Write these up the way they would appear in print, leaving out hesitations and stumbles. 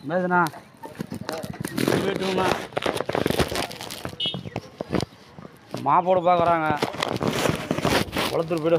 மேதுண்ணா வீட்டுங்கண்ணா மாப்போடு பார்க்குறாங்க குளத்தூர் போய்டு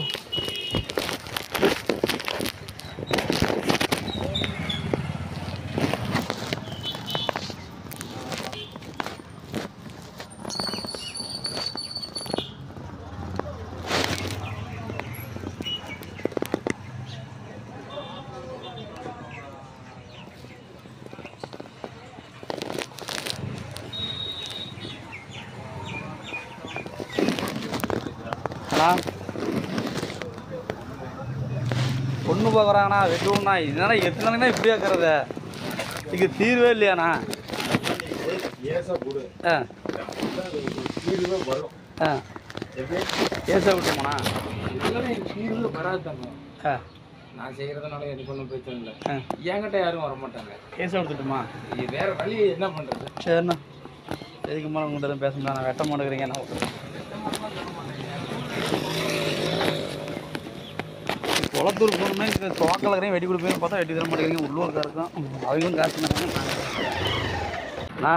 பொண்ணு பார்க்குறாங்கண்ணா வெட்டுவோம்ண்ணா இதனால எத்தனை நாளைக்குண்ணா இப்படி ஆக்குறத இதுக்கு தீர்வே இல்லையாண்ணா கேஸை விட்டோம்ண்ணா தீர்வு வராதாங்க நான் செய்கிறதுனால எனக்கு ஒன்றும் பிரச்சனை இல்லை என்கிட்ட யாரும் வர மாட்டாங்க கேஸை எடுத்துட்டுமா வேற வழி என்ன பண்ணுறது சரிண்ணா எதுக்கு மேலே உங்கள்கிட்ட எதுவும் பேச முடியாது வெட்ட மாட்டேங்கிறீங்கண்ணா குளத்தூர் போகணுமே இங்கே தோக்கலக்கரையும் வெட்டி கொடுப்பேன்னு பார்த்தா வெட்டி தர மாட்டேங்கிறீங்க உள்ளூர்க்கா இருக்கும் அவங்களும் காசுண்ணா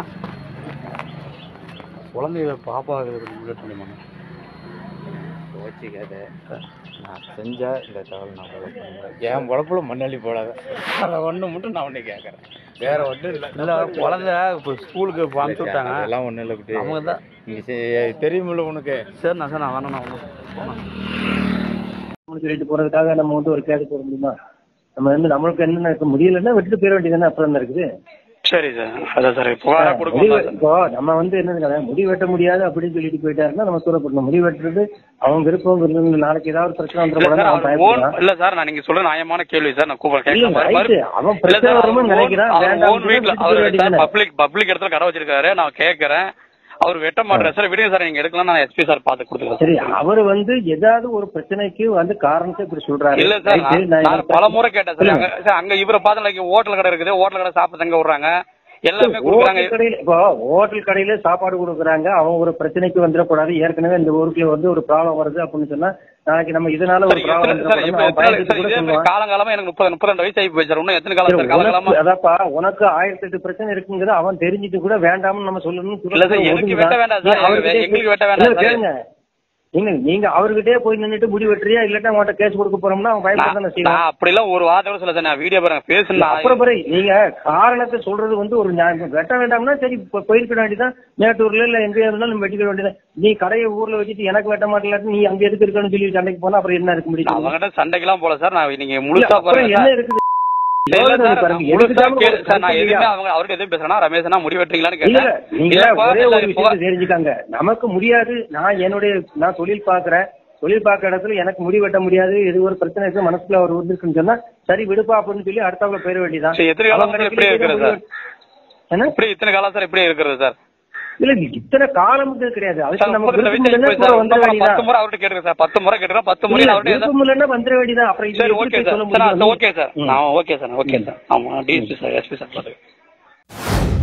குழந்தைய பாப்பா முன்னேற்ற முடியுமாண்ணா யோசிக்காத நான் செஞ்சா இந்த தகவல் நான் பண்ணுவேன் என் உழப்புல மண்ணள்ளி போடாத அதை ஒன்று மட்டும் நான் ஒன்று கேட்குறேன் வேற ஒன்றும் இல்லை இல்லை குழந்தை இப்போ ஸ்கூலுக்கு அனுப்பிச்சி விட்டாங்க அதெல்லாம் ஒன்றும் இல்லை குட்டி அவங்க தான் இங்கே தெரியுமில்ல உனக்கு சரிண்ணா சார் நான் வேணா ஒன்று போனேன் சொல்லிட்டு போறதுக்காக நம்ம வந்து ஒரு கேஸ் போட முடியுமா? நம்ம வந்து நம்மளுக்கு என்னென்ன இருக்க முடியலன்னா விட்டுட்டு போயிட வேண்டியது தானே. அப்புறம் இருக்குது. சரி சார் அதான் சார் இப்போ நம்ம வந்து என்னது முடி வெட்ட முடியாது அப்படின்னு சொல்லிட்டு போயிட்டாருன்னா நம்ம தூரப்படணும். முடி வெட்டுறது அவங்க விருப்பம். நாளைக்கு ஏதாவது பிரச்சனை வந்துடும். இல்ல சார் நான் நீங்க சொல்ற நியாயமான கேள்வி சார். நான் அவன் பிரச்சனை வரும்னு நினைக்கிறேன். பப்ளிக் இடத்துல கடை வச்சிருக்காரு. நான் கேட்கறேன் அவர் வெட்ட மாட்டாரு சார். விடுங்க சார் நீங்க எடுக்கலாம். நான் எஸ்பி சார் பார்த்து கொடுத்துருக்கேன். சரி அவர் வந்து ஏதாவது ஒரு பிரச்சனைக்கு வந்து காரணத்தை இப்படி சொல்றாரு. இல்ல சார் நான் பல முறை கேட்டேன் சார். அங்க இவரை பார்த்து ஹோட்டல் கடை இருக்குது. ஹோட்டல் கடை சாப்பிட்டு தங்க விடுறாங்க. எல்லாமே கொடுக்குறாங்க. இப்போ ஹோட்டல் கடையில சாப்பாடு கொடுக்குறாங்க. அவங்க ஒரு பிரச்சனைக்கு வந்துடக்கூடாது. ஏற்கனவே இந்த ஊருக்குள்ள வந்து ஒரு ப்ராப்ளம் வருது அப்படின்னு சொன்னா நாளைக்கு நம்ம இதனால ஒரு காலங்காலமா எனக்கு 32 வயசு ஆகி போய் சார். இன்னும் எத்தனை காலம் அதாப்பா உனக்கு 1008 பிரச்சனை இருக்குங்கிறது அவன் தெரிஞ்சுட்டு கூட வேண்டாம்னு நம்ம சொல்லணும். எங்களுக்கு வெட்ட வேண்டாம் சார். எங்களுக்கு வெட்ட வேண்டாம். நீங்க அவர்கிட்டயே போய் நின்னுட்டு முடி வெட்டுறியா இல்லாட்டா அவங்கள்ட்ட கேஸ் கொடுக்க போறோம்னா அவன் பயப்பட அப்படி எல்லாம் ஒரு வார்த்தை சொல்ல சார். நான் வீடியோ பாருங்க பேசுனா அப்புறம் நீங்க காரணத்தை சொல்றது வந்து ஒரு வெட்ட வேண்டாம்னா சரி போயிருக்க வேண்டியதான். மேட்டூர்ல இல்ல எங்க இருந்தாலும் நம்ம வெட்டிக்க வேண்டியதான். நீ கடையை ஊர்ல வச்சுட்டு எனக்கு வெட்ட மாட்டேன் நீ அங்க எதுக்கு இருக்கணும்னு சொல்லி சண்டைக்கு போனா அப்புறம் என்ன இருக்க முடியும்? அவங்ககிட்ட சண்டைக்கெல்லாம் போல சார். நான் நீங்க முழுசா என்ன இருக்குது தெரிஞ்சுக்காங்க. நமக்கு முடியாது. நான் தொழில் பாக்குறேன். தொழில் பார்க்க இடத்துல எனக்கு முடி வெட்ட முடியாது. இது ஒரு பிரச்சனை இருக்கு மனசுல அவர் வந்துருக்குன்னு சொன்னா சரி விடுப்பா அப்படின்னு சொல்லி அடுத்தாப்புல போயிட வேண்டியதான். இத்தனை காலம் சார் எப்படி இருக்கிறது சார்? இல்ல இத்தனை காலம் கிடையாது. அதுக்கு நம்ம 10 முறை கேட்டுருக்கேன் சார். 10 முறை கேட்டுருக்கேன். 10 முறை வந்துட வேண்டியதான். அப்புறம் okay sir. Okay sir. Okay sir. ஆமா டிஎஸ்பி சார் எஸ்பி சார் பாத்துக்க.